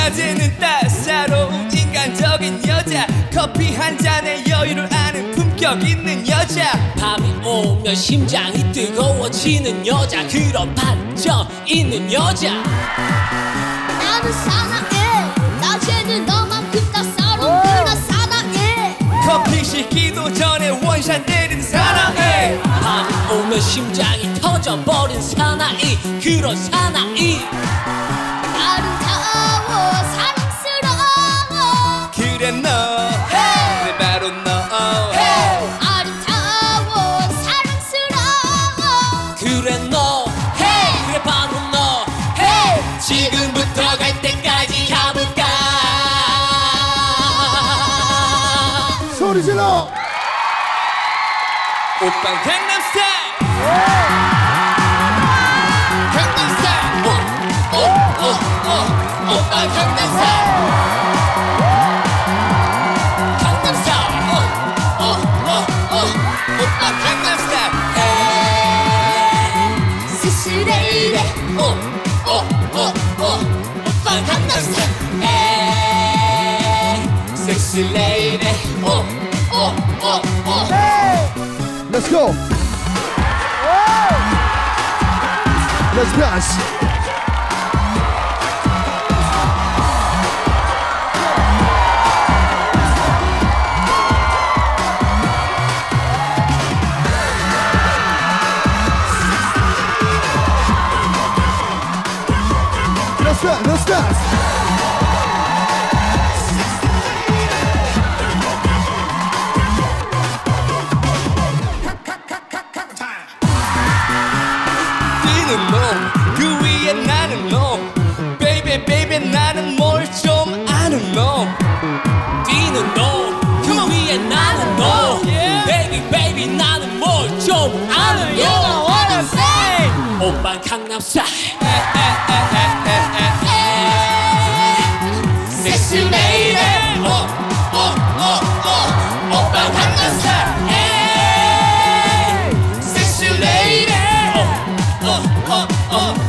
낮에는 따사로운 인간적인 여자, 커피 한 잔에 여유를 아는 품격 있는 여자, 밤이 오면 심장이 뜨거워지는 여자, 그런 반전 있는 여자. 나는 사나해. 낮에는 너만큼 따사로운 그런 사나해. 커피 식기도 전에 원샷 때린 사나해. 밤이 오면 심장이 터져버린 사나이, 그런 사나이. 아름다워 사랑스러워. 그래 너, 그래 바로 너. 아름다워 사랑스러워. 그래 너, 그래 바로 너. 지금부터 갈 때까지 가볼까. 소리 질러. 오빤 강남스타일. 강남스타일. 오빤 강남스타일. 강남스타일. 오빤 강남스타일. 스스레이레. 오빤 강남스타일. 섹시 레이디. Let's go. Let's dance. Let's dance. Let's dance. 그 위에 나는 놈, baby baby 나는 뭘 좀 아는 놈. 뛰는 놈, 그 위에 나는 놈. Baby baby 나는 뭘 좀 아는 You know 놈. what I'm saying. 오빤 강남스타일. 섹시 레이디. 오빤 강남스타일. 섹시 레이디.